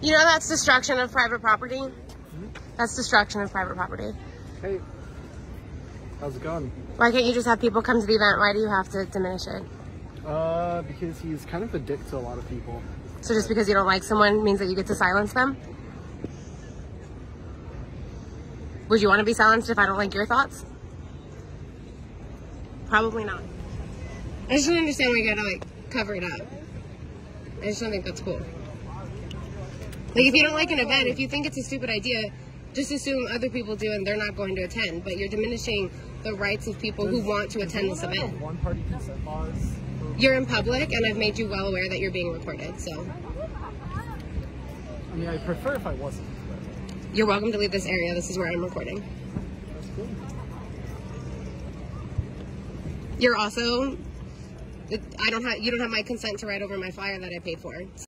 You know that's destruction of private property? That's destruction of private property. Hey, how's it going? Why can't you just have people come to the event? Why do you have to diminish it? Because he's kind of a dick to a lot of people. So just because you don't like someone means that you get to silence them? Would you want to be silenced if I don't like your thoughts? Probably not. I just don't understand why you gotta, like, cover it up. I just don't think that's cool. Like, if you don't like an event, if you think it's a stupid idea, just assume other people do and they're not going to attend. But you're diminishing the rights of people who want to attend this event. One-party consent laws. You're in public, and I've made you well aware that you're being recorded, so. I mean, I'd prefer if I wasn't. But... You're welcome to leave this area. This is where I'm recording. That's cool. You're also, you don't have my consent to write over my flyer that I paid for.